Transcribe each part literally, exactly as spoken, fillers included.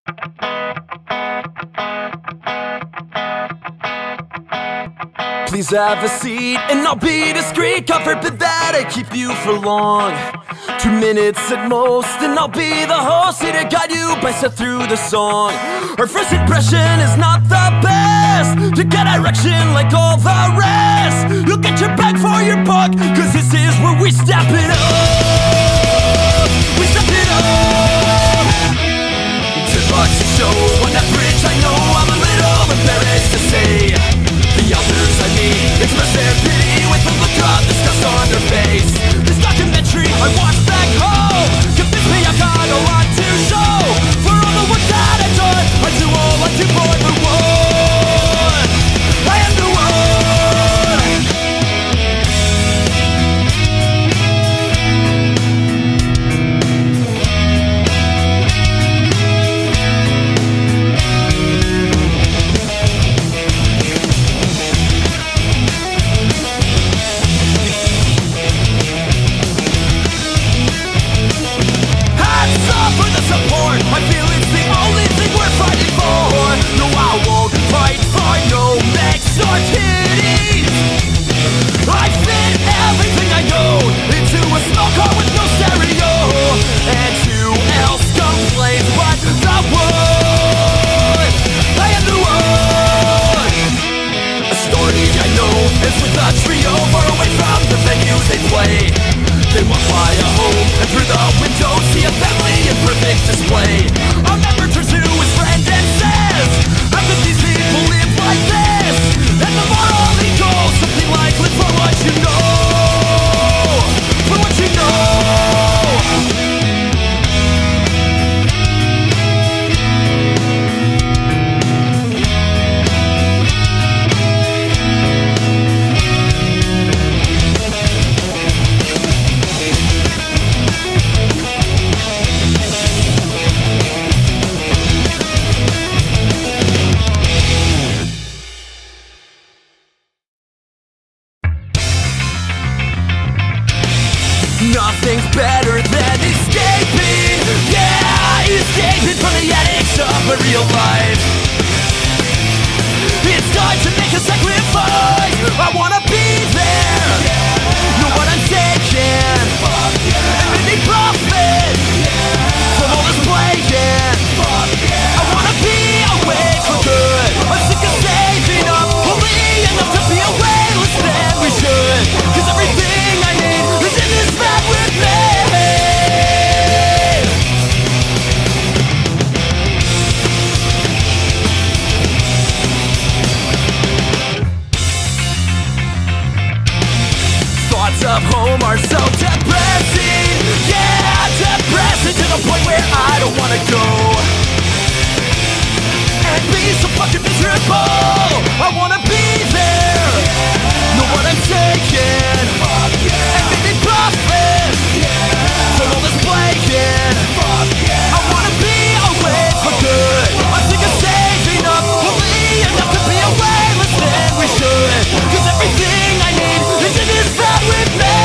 Please have a seat and I'll be discreet. God forbid that I keep you for long. Two minutes at most and I'll be the host, here to guide you by step through the song. Our first impression is not the best, to get direction like all the rest. You'll get your bang for your buck, cause this is where we step it up. We step it up. Ten bucks a show on that bridge, I know I'm a little embarrassed to say. The authors I meet express their pity with a look of disgust on their face. This documentary I watched back home convinced me I've got a lot to show. For all the work that I've done, I do all I do for the one. I am the one. I feel it's the only thing we're fighting for. No, I won't fight for no mechs or titties. I fit everything I own into a small car with no stereo. And who else complains but the one? I am the one. A story I know is with a trio far away from the venue they play. They walk by a home and through the window see a family in perfect display. A member turns to his friend and says, how could these people live like this? And the moral he goes something like, live for what you know. For what you know. Nothing's better than escaping. Yeah, escaping from the addicts of a real life. It's time to make a sacrifice. I wanna be there. Know what I'm taking. And make me profit from all this playing. I wanna be away for good. I'm sick of saving up, only enough to be away less than we should. Cause everything I need is in this bag with me. Thoughts of home are so depressing. Yeah, depressing to the point where I don't wanna go and be so fucking miserable. I wanna be there. Know what I'm taking. And make me profit from all this playing. I wanna be away for good. I'm sick of saving up, only enough to be away less than we should. Cause everything I need is in this bag with me.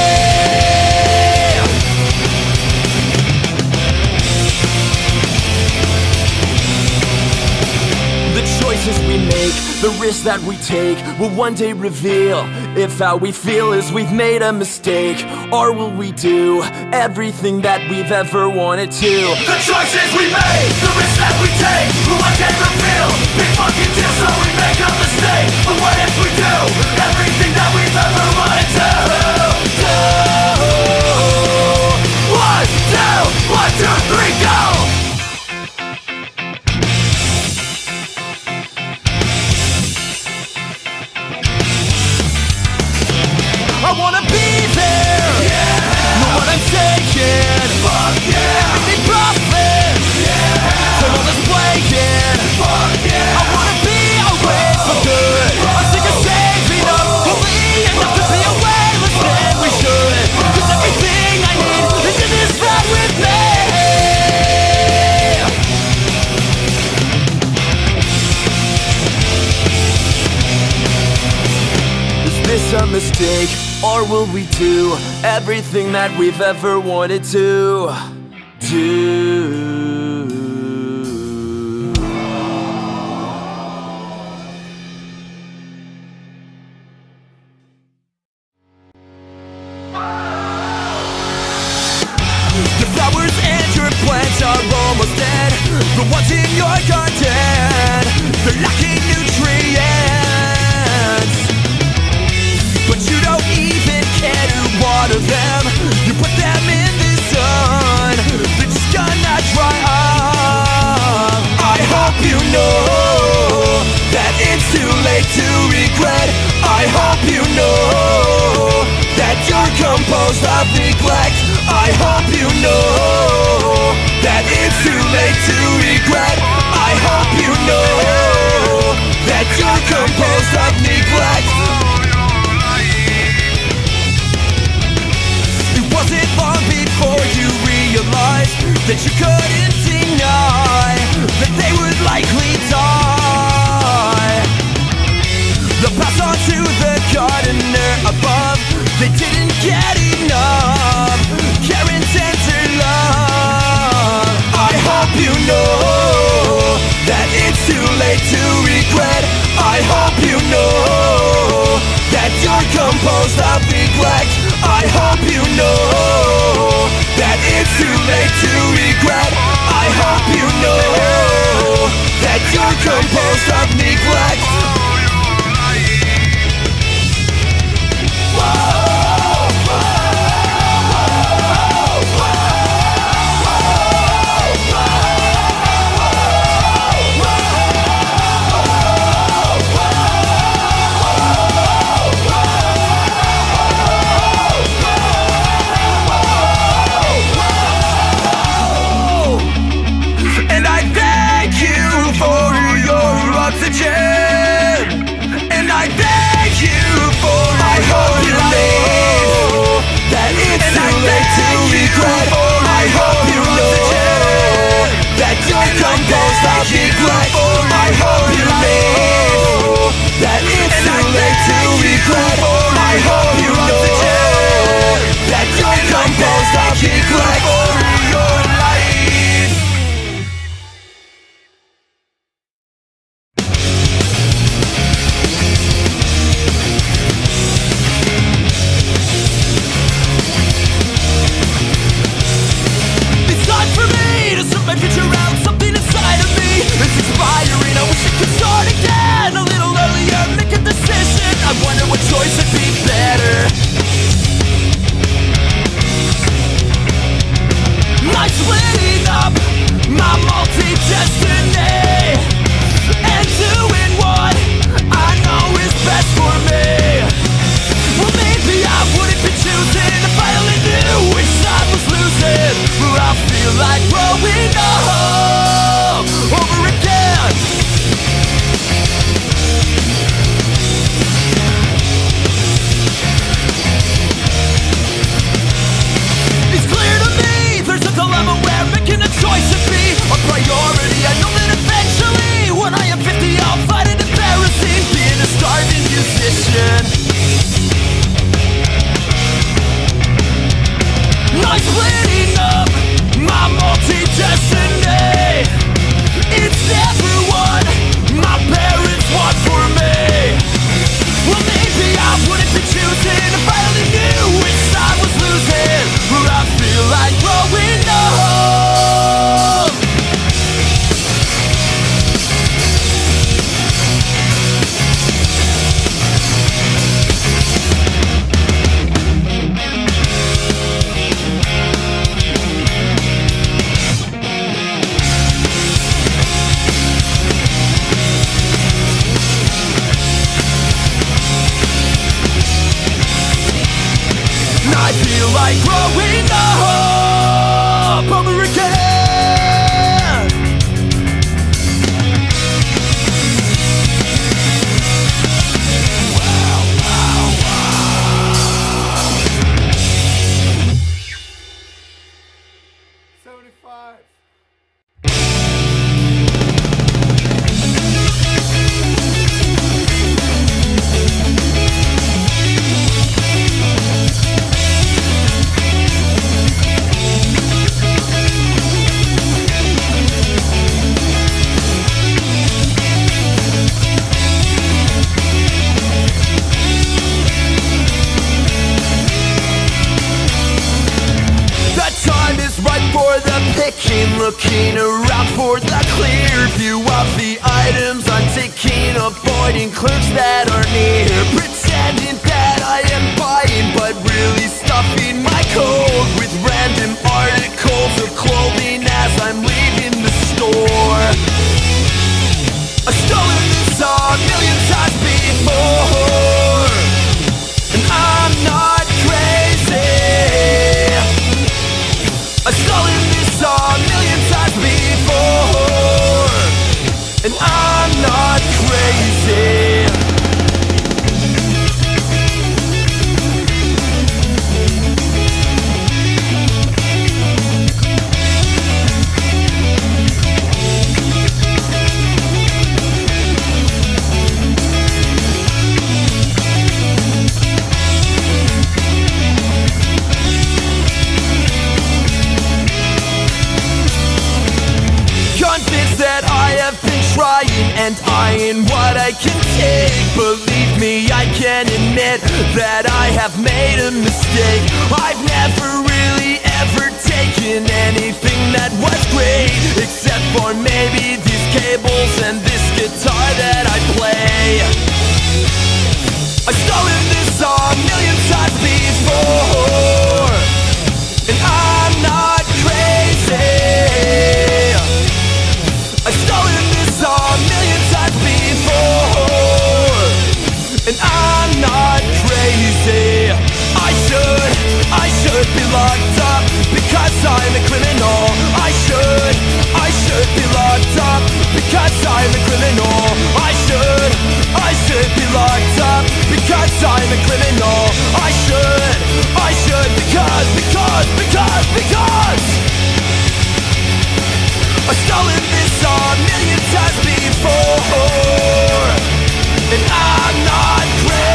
The choices we make, the risks that we take, will one day reveal if how we feel is we've made a mistake, or will we do everything that we've ever wanted to. The choices we make, the risks that we take, will one day reveal. Big fucking deal, so we make a mistake. But what if we do everything that we've ever wanted to do? One, two, one, two, three, go! I wanna be there. Yeah. Know what I'm taking. Fuck yeah. And make me profit. Yeah. From all this playing. Fuck yeah. I wanna be away for good. I'm sick of saving up, only enough to be away less than we should. Cause everything I need is in this bag with me. Is this a mistake? Or will we do everything that we've ever wanted to do? of neglect. I hope you know that it's too late to regret. I hope you know that you're composed of neglect. It wasn't long before you realized that you couldn't deny that they would likely die. They'll pass on to the gardener above. They didn't get enough care and tender love. I hope you know that it's too late to regret. I hope you know that you're composed of neglect. I hope you know that it's too late to regret. I hope you know that you're composed of neglect. And I beg you for I hope you know that it's too late to regret. I hope you know that you're composed of neglect. I hope you know that it's too late to regret. I hope you know that you're composed of neglect. like growing up over again. Wow, wow, wow. seventy-five. For the picking, looking around for the clear view of the items I'm taking, avoiding clerks that are near, pretending that I am buying, but really stuffing my coat with random articles of clothing as I'm leaving the store. I've stolen this song a million times before, and I'm not crazy. trying and eyeing what I can take. Believe me, I can admit that I have made a mistake. I've never really ever taken anything that was great, except for maybe these cables and this guitar that I play. I've stolen this song a million times before, and I'm not crazy. I've stolen this song a million times before, and I'm not crazy. I should, I should be locked up because I'm a criminal. I should, I should be locked up because I'm a criminal. I should, I should be locked up because I'm a criminal. I should, I should because, because, because, because I've stolen this song a million times before, and I'm not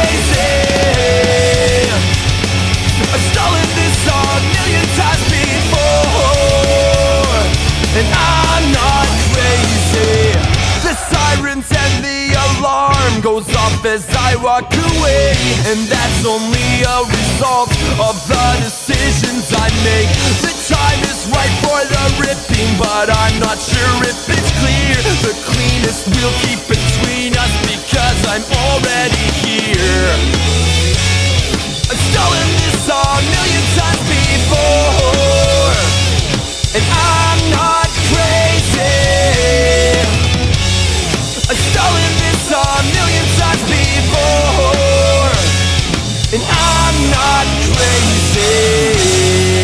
crazy. I've stolen this song a million times before, and I'm not crazy. The sirens and the alarm goes off as I walk away, and that's only a result of the decisions I make. The time is right for the ripping, but I'm not sure if it's clear. The cleanest we'll keep between us because I'm already here. I've stolen this song a million times before, and I'm not crazy. I've stolen this song a million times before, and I'm not crazy.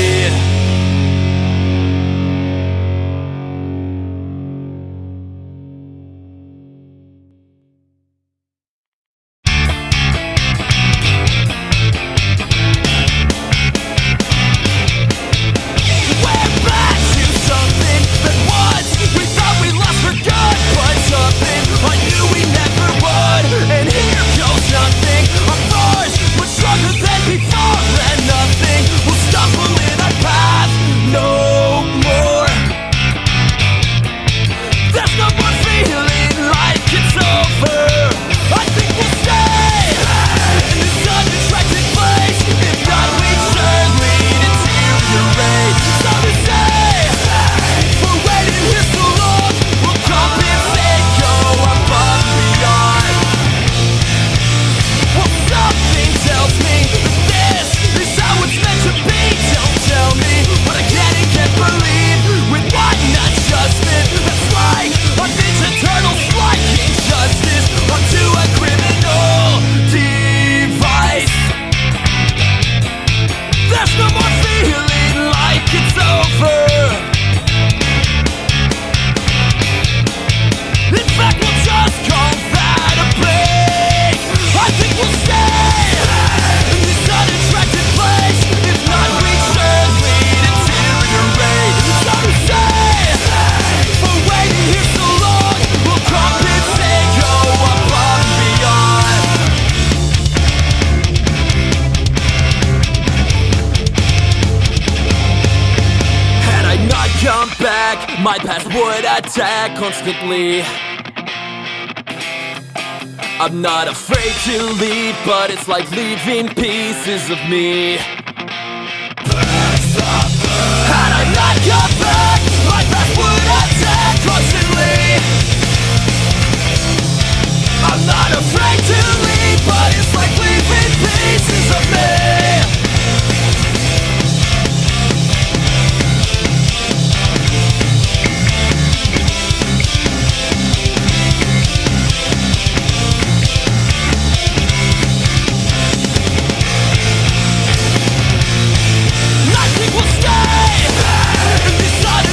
My past would attack constantly. I'm not afraid to leave, but it's like leaving pieces of me. Had I not come back, my past would attack constantly. I'm not afraid to leave, but it's like leaving pieces of me. Nothing will stay in this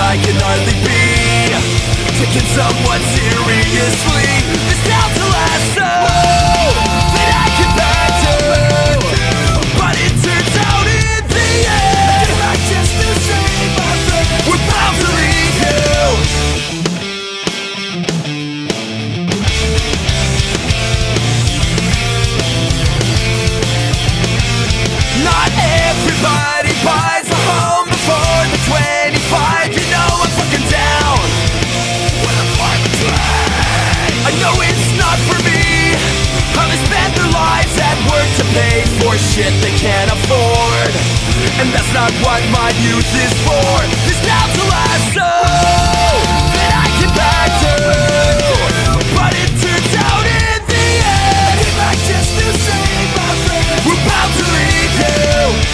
I can hardly be taken somewhat seriously. This town's a lasso that I get back to, but it turns out in the end I just to say my friend, we're bound to leave you. Not everybody buys a home before the twenty-five. You know I'm fucking down with a climate drag. I know it's not for me how they spend their lives at work to pay for shit they can't afford, and that's not what my youth is for. This town's a lasso that I get back to, but it turns out in the end I just to say my friend, we're about to leave you.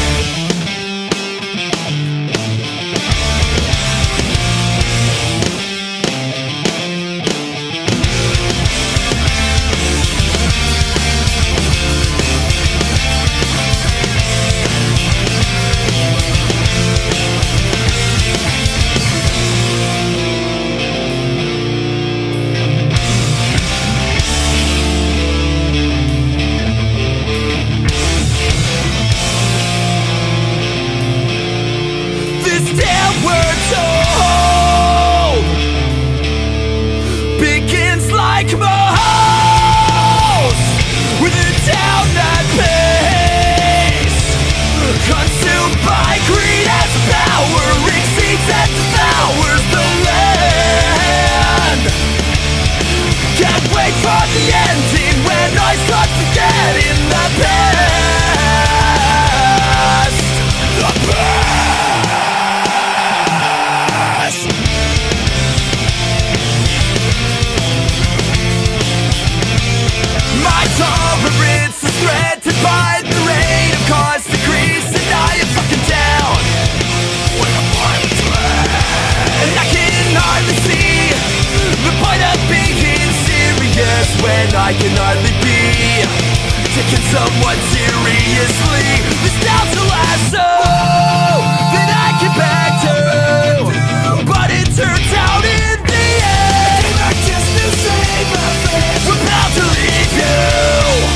I can hardly be taken somewhat seriously. This town's a lasso that I get back to, but it turns out in the end I just to say my friend, we're about to leave you.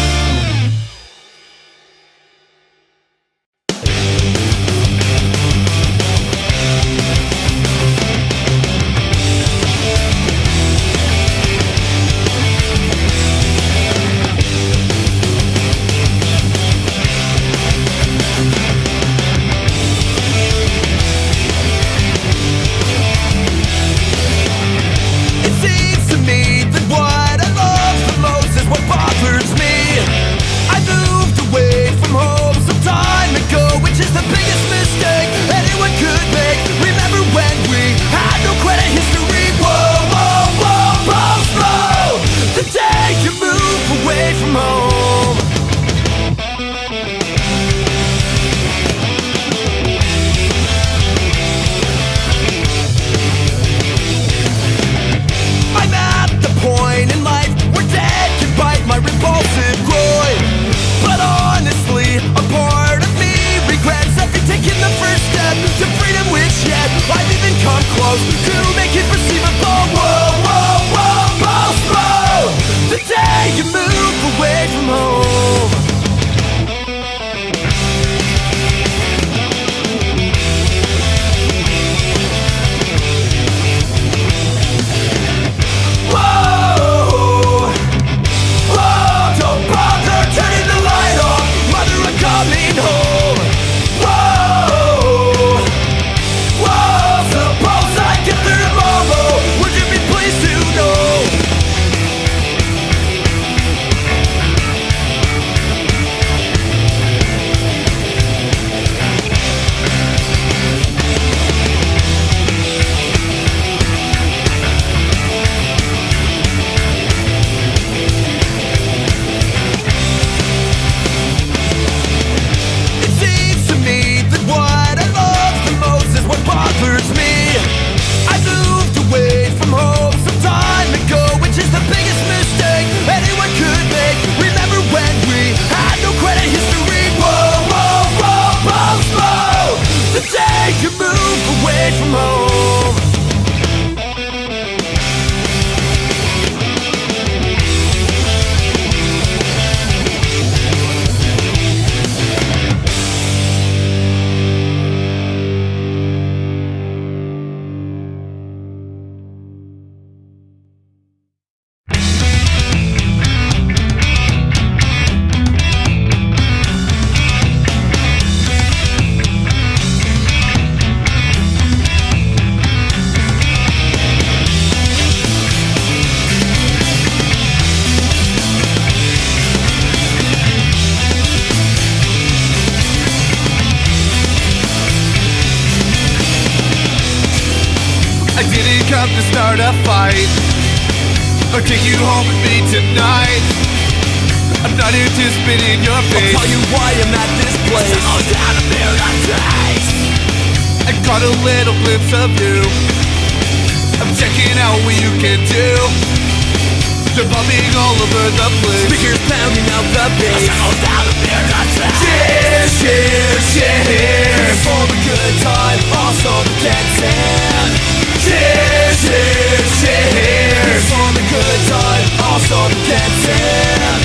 To make it perceivable, whoa, whoa, whoa, postpone the day you move away from home. Whoa, whoa, don't bother turning the light off, mother, I'm coming home. Whoa, whoa, suppose I get through tomorrow. I didn't come to start a fight or take you home with me tonight. I'm not here to spit in your face. I'll tell you why I'm at this place. Slow down a paradise. I caught a little glimpse of you. I'm checking out what you can do. They're bumping all over the place. Speakers pounding out the bass. Slow down a paradise. Cheers, cheers, cheers for the good time, also the dead sand. Cheers, cheers, cheers for the good time, also the dead sand.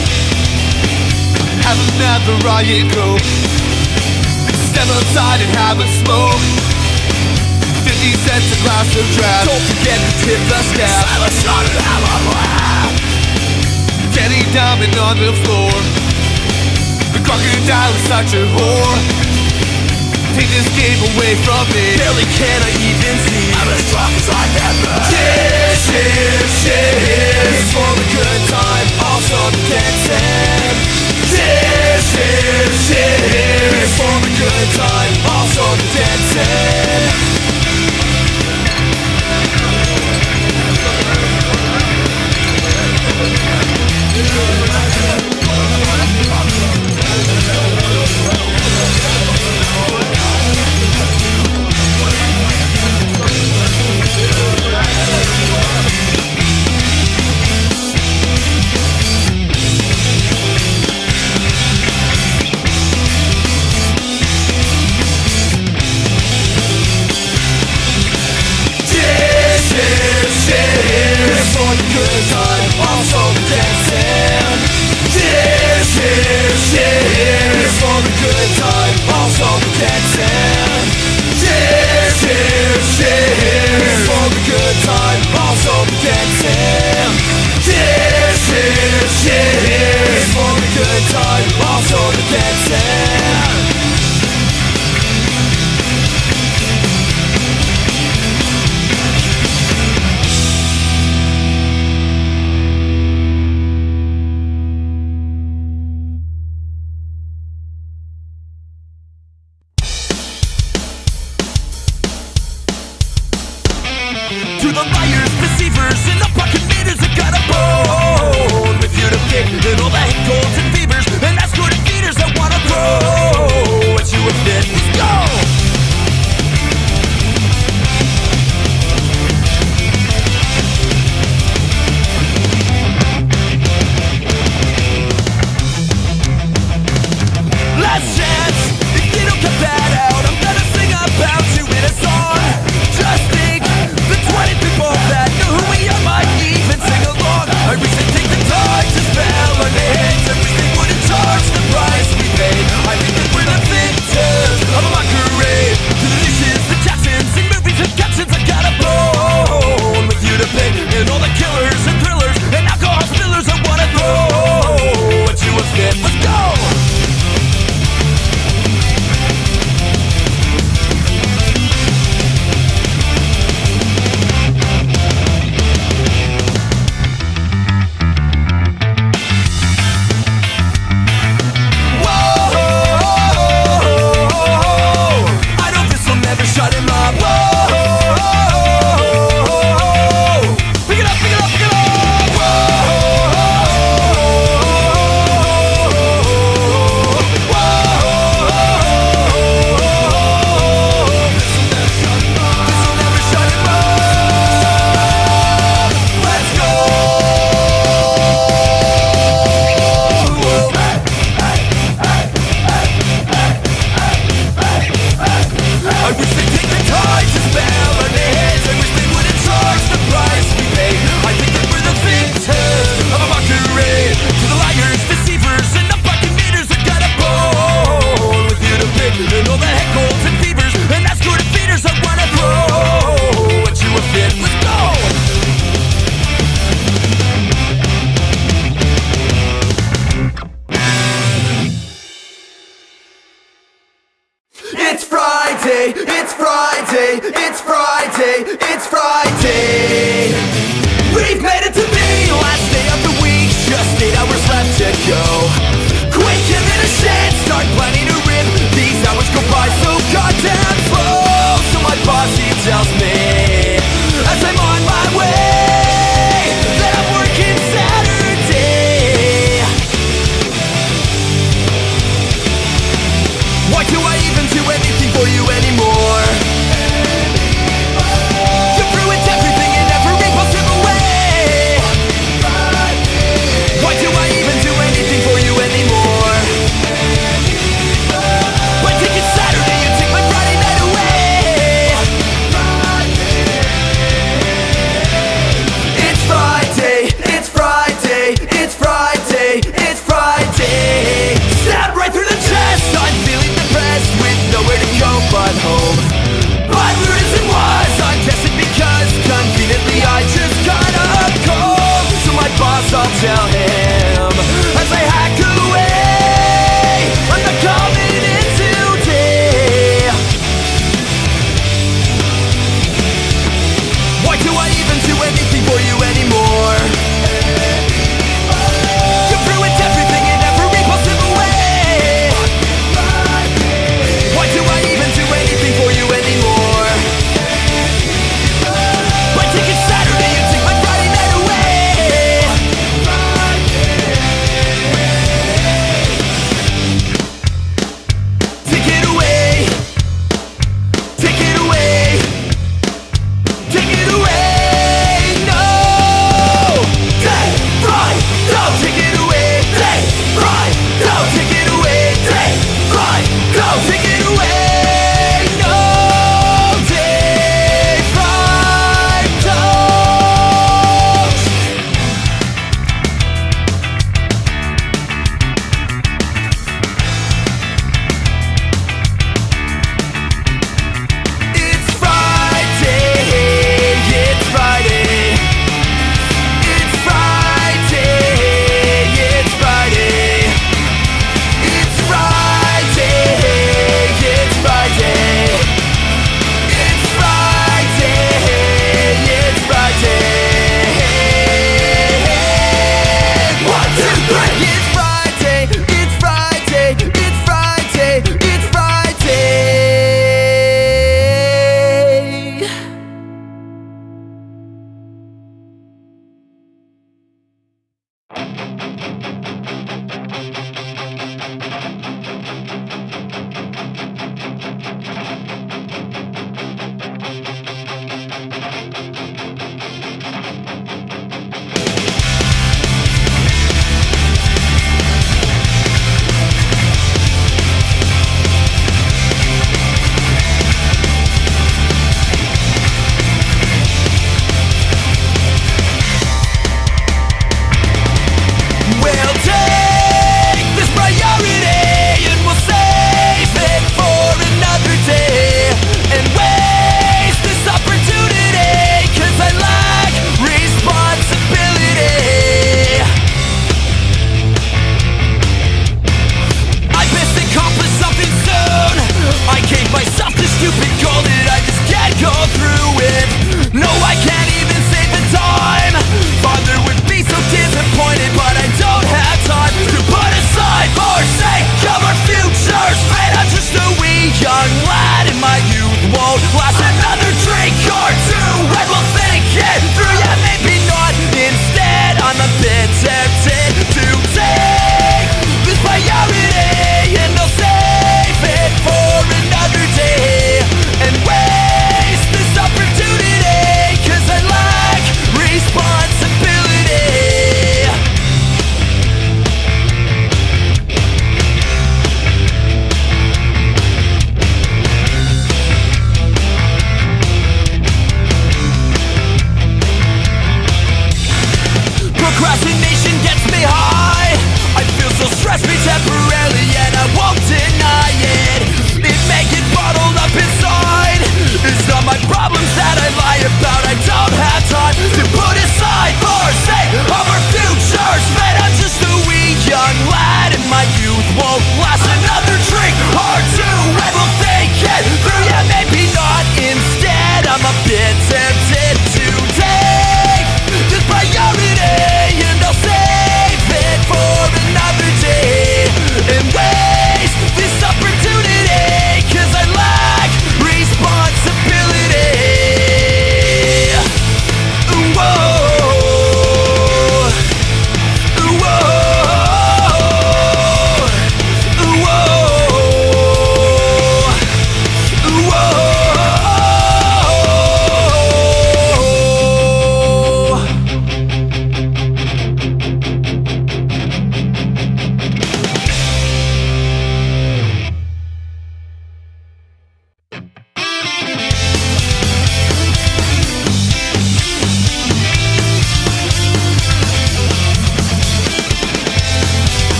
Have another riot coke. Step outside and have a smoke. Fifty cents a glass of draft. Don't forget to tip the scab. Silence on an hour. Danny Diamond on the floor. The crocodile is such a whore. Take this game away from me. Barely can I even see. I'm as drunk as I can be. Cheers, cheers, cheers for the good time, also the dead sand. Cheers, cheers, cheers for the good time, also the dead sand. Cheers for the good time, also the dead sand. Cheers, cheers, cheers for the good time, also the dead sand. Cheers, cheers, cheers for the good time, also the dead sand. Cheers, cheers, cheers for the good time, also the dead sand. To the liars, deceivers, and the buccaneers that got a bone with you to pick, and all the hate golds and fevers, and escort and feeders that wanna throw at you a fit. Let's go! Last chance, if you don't cut that out, I'm gonna sing about you in a song. Just think, the twenty people that know who we are might even sing along. I wish they'd take the time to spell our names. I wish they'd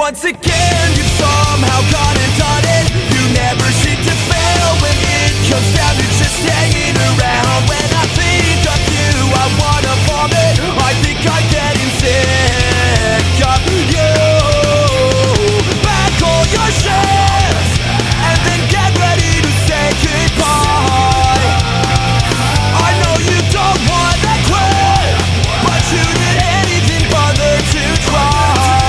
Once again, you somehow got it done it. You never seem to fail when it comes down to just hanging around. When I think of you, I wanna vomit. I think I'm getting sick of you. Pack all your shit and then get ready to say goodbye. I know you don't wanna quit, but you didn't even bother to try.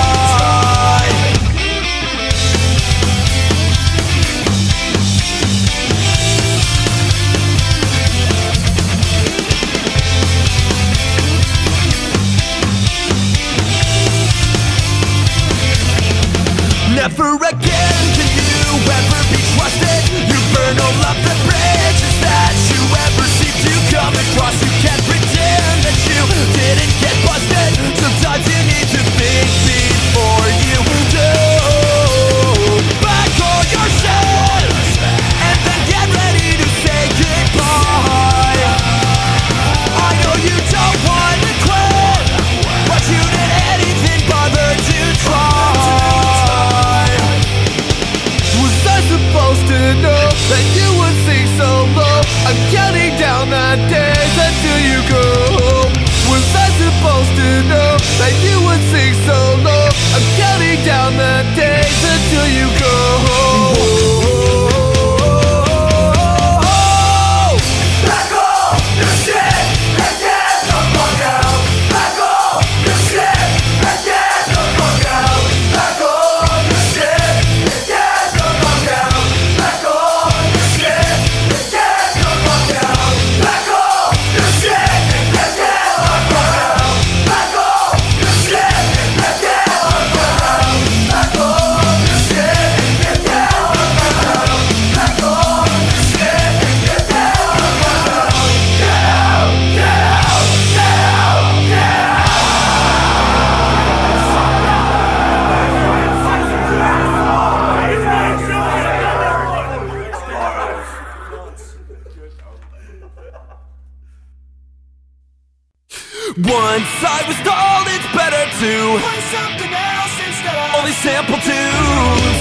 Never again can you ever be trusted. You burn all of the bridges that you ever seem to come across. You can't pretend that you didn't get busted. Sometimes you need to think before you do. Pack all your shit and then get ready to say goodbye. I know you don't want to quit, but you didn't even bother to try. Supposed to know that you would sing so low. I'm counting down the days until you go home. Was I supposed to know that you would sing so low? I'm counting down the days until you go home. Back off your shit and get the fuck out. Back off your shit and get the fuck out. Back off your shit and get the fuck out. Back off your shit and get the fuck out. Back off your shit and get the fuck out. Back off your shit and get the fuck out. Back off your shit and get the fuck out. Back off your shit and get the fuck out. Get out, get out, get out, get Once I was told it's better to play something else instead of only sample tunes.